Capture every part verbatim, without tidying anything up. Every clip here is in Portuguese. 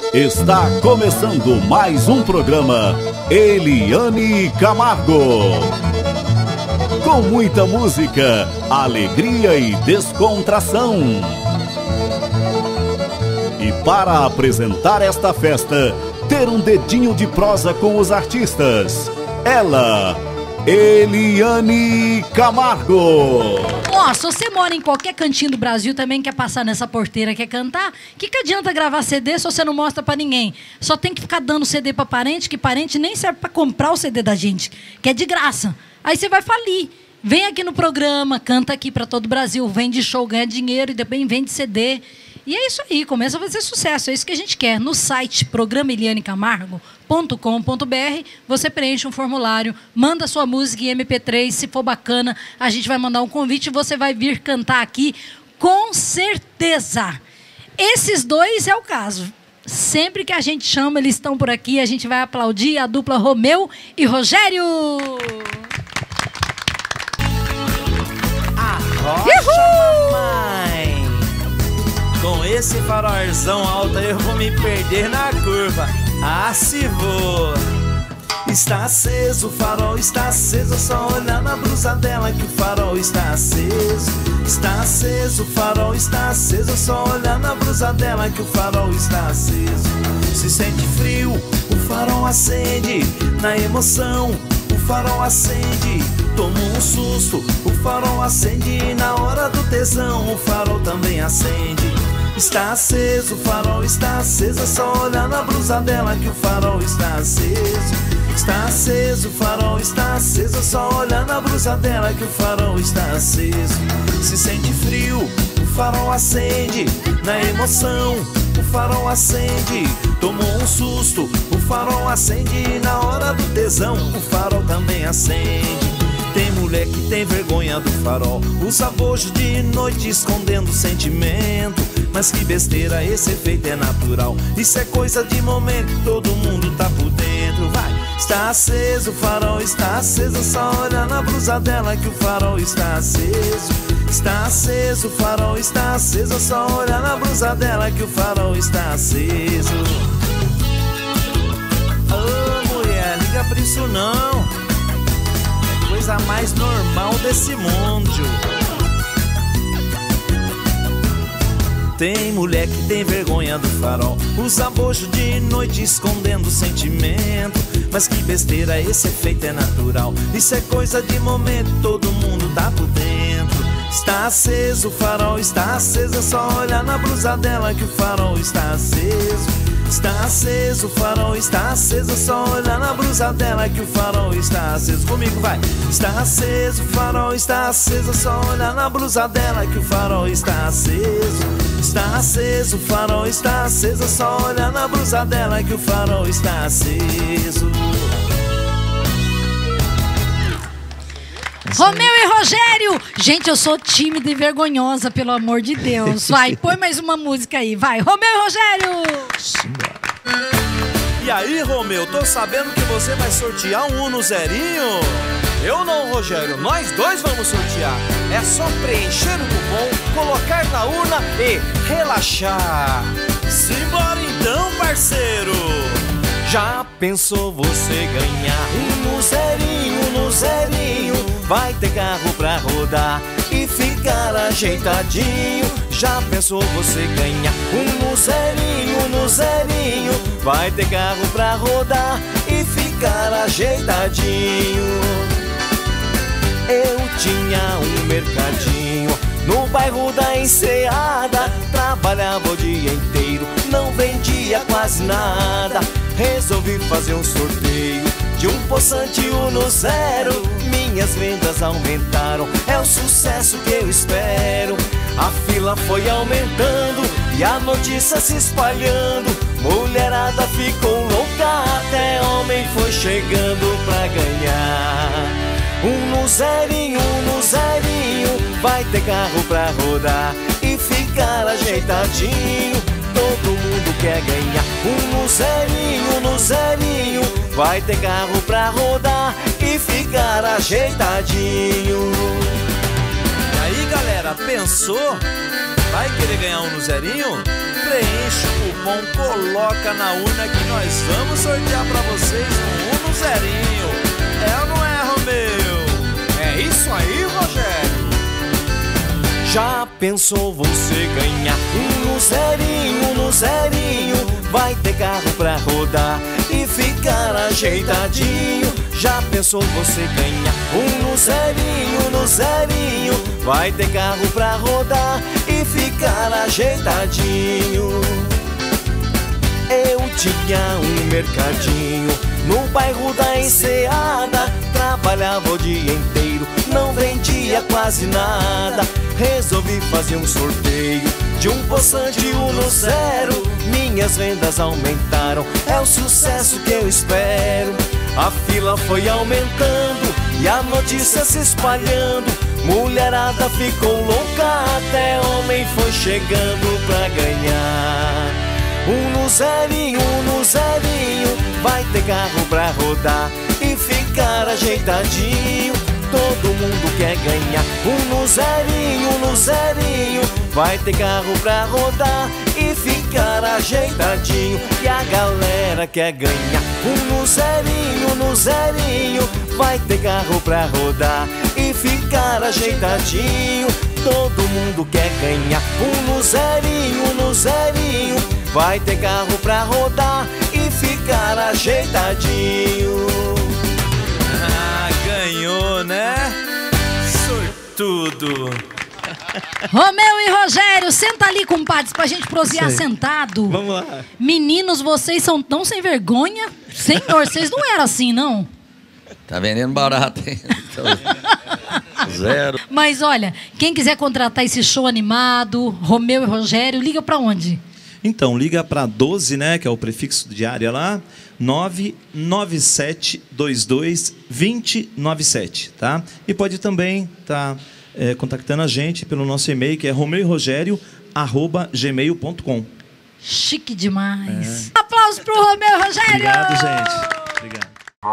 Está começando mais um programa Eliane Camargo. Com muita música, alegria e descontração. E para apresentar esta festa, ter um dedinho de prosa com os artistas. Ela, Eliane Camargo. Ó, se você mora em qualquer cantinho do Brasil, também quer passar nessa porteira, quer cantar, o que, que adianta gravar C D se você não mostra pra ninguém? Só tem que ficar dando C D pra parente, que parente nem serve pra comprar o C D da gente, que é de graça. Aí você vai falir. Vem aqui no programa, canta aqui pra todo o Brasil, vende show, ganha dinheiro e depois vende C D. E é isso aí, começa a fazer sucesso, é isso que a gente quer. No site programa eliane camargo ponto com ponto br, você preenche um formulário, manda sua música em M P três, se for bacana, a gente vai mandar um convite e você vai vir cantar aqui com certeza. Esses dois é o caso. Sempre que a gente chama, eles estão por aqui, a gente vai aplaudir a dupla Romeu e Rogério. Arrocha, mamãe! Com esse farolzão alto eu vou me perder na curva. Ah, se vou. Está aceso, o farol está aceso, só olhar na blusa dela que o farol está aceso. Está aceso, o farol está aceso, só olhar na blusa dela que o farol está aceso. Se sente frio, o farol acende. Na emoção, o farol acende. Toma um susto, o farol acende. Na hora do tesão, o farol também acende. Está aceso, o farol está aceso, só olhar na blusa dela que o farol está aceso. Está aceso, o farol está aceso, só olhar na blusa dela que o farol está aceso. Se sente frio, o farol acende. Na emoção, o farol acende. Tomou um susto, o farol acende. Na hora do tesão, o farol também acende. Tem mulher que tem vergonha do farol, usa bojo de noite escondendo sentimento. Mas que besteira, esse efeito é natural. Isso é coisa de momento, todo mundo tá por dentro. Vai! Está aceso, o farol está aceso, só olha na blusa dela que o farol está aceso. Está aceso, o farol está aceso, só olha na blusa dela que o farol está aceso. Ô oh, mulher, liga pra isso não. É coisa mais normal desse mundo. Tem mulher que tem vergonha do farol, usa bojo de noite escondendo sentimento. Mas que besteira, esse efeito é natural. Isso é coisa de momento, todo mundo tá por dentro. Está aceso, o farol está aceso, é só olhar na blusa dela que o farol está aceso. Está aceso, o farol está aceso, é só olhar na blusa dela que o farol está aceso. Comigo vai! Está aceso, o farol está aceso, é só olhar na blusa dela que o farol está aceso. Está aceso, o farol está aceso, é só olhar na blusa dela que o farol está aceso. Romeu e Rogério! Gente, eu sou tímida e vergonhosa, pelo amor de Deus. Vai, põe mais uma música aí, vai. Romeu e Rogério! E aí, Romeu, tô sabendo que você vai sortear um Uno zerinho? Eu não, Rogério, nós dois vamos sortear. É só preencher o cupom, colocar na urna e relaxar. Simbora então, parceiro! Já pensou você ganhar um no zerinho, no zerinho? Vai ter carro pra rodar e ficar ajeitadinho. Já pensou você ganhar um no zerinho, no zerinho? Vai ter carro pra rodar e ficar ajeitadinho. Eu tinha um mercadinho no bairro da Enseada. Trabalhava o dia inteiro, não vendia quase nada. Resolvi fazer um sorteio de um poçante Uno zero. Minhas vendas aumentaram, é o sucesso que eu espero. A fila foi aumentando e a notícia se espalhando. Mulherada ficou louca, até homem foi chegando pra ganhar. Um no zerinho, um no zerinho, vai ter carro pra rodar e ficar ajeitadinho. Todo mundo quer ganhar. Um no zerinho, no zerinho, vai ter carro pra rodar e ficar ajeitadinho. E aí, galera, pensou? Vai querer ganhar um no zerinho? Preenche o cupom, coloca na urna que nós vamos sortear pra vocês um no zerinho. É ou não é, Romeu? É isso aí, Rogério. Já pensou você ganhar um no zerinho, no zerinho? Vai ter carro pra rodar e ficar ajeitadinho. Já pensou você ganhar um no zerinho, no zerinho? Vai ter carro pra rodar e ficar ajeitadinho. Eu tinha um mercadinho no bairro da Enseada. Trabalhava o dia inteiro, não vendia quase nada. Resolvi fazer um sorteio de um poçante Uno Zero. Minhas vendas aumentaram, é o sucesso que eu espero. A fila foi aumentando e a notícia se espalhando. Mulherada ficou louca, até homem foi chegando pra ganhar. Um no zerinho, um no zerinho, vai ter carro pra rodar e ficar ajeitadinho. Todo mundo quer ganhar um no zerinho, um no zerinho, vai ter carro pra rodar e ficar ajeitadinho. E a galera quer ganhar um no zerinho, um no zerinho, vai ter carro pra rodar e ficar ajeitadinho. Todo mundo quer ganhar um no zerinho, um no zerinho, vai ter carro pra rodar e ficar ajeitadinho. Ah, ganhou, né? Sortudo. Romeu e Rogério, senta ali, compadres, pra gente prosear sentado. Vamos lá. Meninos, vocês são tão sem vergonha. Senhor, vocês não eram assim, não? Tá vendendo barato, hein? Zero. Mas olha, quem quiser contratar esse show animado, Romeu e Rogério, liga pra onde? Então, liga para doze, né, que é o prefixo de área lá, nove nove sete dois dois dois zero nove sete, tá? E pode também estar tá, é, contactando a gente pelo nosso e-mail, que é romeu e rogério arroba gmail ponto com. Chique demais. É. Aplausos pro Romeu e Rogério! Obrigado, gente. Obrigado.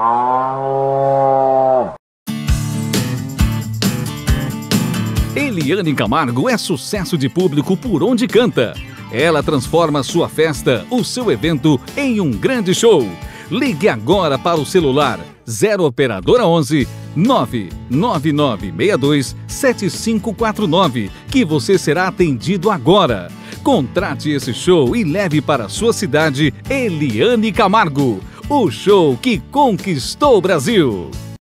Eliane Camargo é sucesso de público por onde canta. Ela transforma sua festa, o seu evento, em um grande show. Ligue agora para o celular zero operadora onze nove nove nove seis dois sete cinco quatro nove, que você será atendido agora. Contrate esse show e leve para a sua cidade Eliane Camargo, o show que conquistou o Brasil.